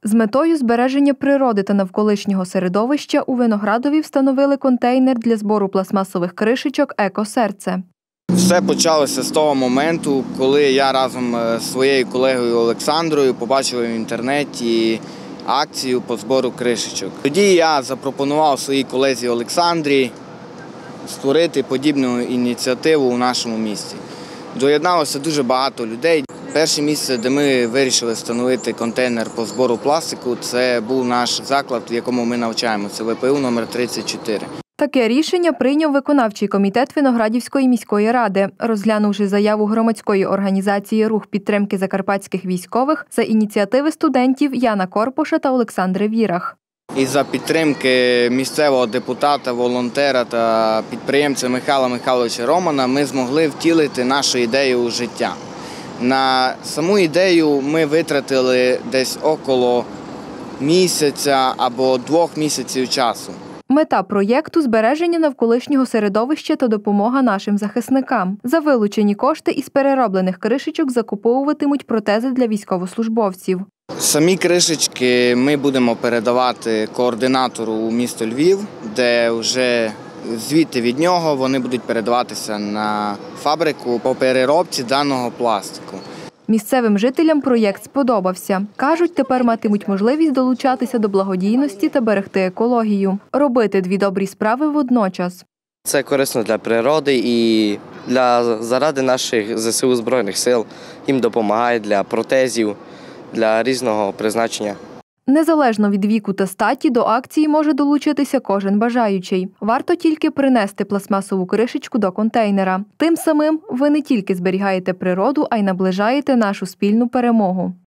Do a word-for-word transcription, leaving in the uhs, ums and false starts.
З метою збереження природи та навколишнього середовища у Виноградові встановили контейнер для збору пластмасових кришечок «Еко-серце». Все почалося з того моменту, коли я разом з своєю колегою Олександрою побачив в інтернеті акцію по збору кришечок. Тоді я запропонував своїй колезі Олександрі створити подібну ініціативу у нашому місті. Доєдналося дуже багато людей. Перше місце, де ми вирішили встановити контейнер по збору пластику, це був наш заклад, в якому ми навчаємося, ВПУ номер тридцять чотири. Таке рішення прийняв виконавчий комітет Виноградівської міської ради, розглянувши заяву громадської організації «Рух підтримки закарпатських військових» за ініціативи студентів Яна Корпуша та Олександри Вірах. І за підтримки місцевого депутата, волонтера та підприємця Михайла Михайловича Романа ми змогли втілити нашу ідею у життя. На саму ідею ми витратили десь около місяця або двох місяців часу. Мета проєкту – збереження навколишнього середовища та допомога нашим захисникам. За вилучені кошти із перероблених кришечок закуповуватимуть протези для військовослужбовців. Самі кришечки ми будемо передавати координатору у місто Львів, де вже звідти від нього вони будуть передаватися на фабрику по переробці даного пластику. Місцевим жителям проєкт сподобався. Кажуть, тепер матимуть можливість долучатися до благодійності та берегти екологію. Робити дві добрі справи водночас. Це корисно для природи і для заради наших ЗСУ Збройних сил. Їм допомагає для протезів, для різного призначення. Незалежно від віку та статі, до акції може долучитися кожен бажаючий. Варто тільки принести пластмасову кришечку до контейнера. Тим самим ви не тільки зберігаєте природу, а й наближаєте нашу спільну перемогу.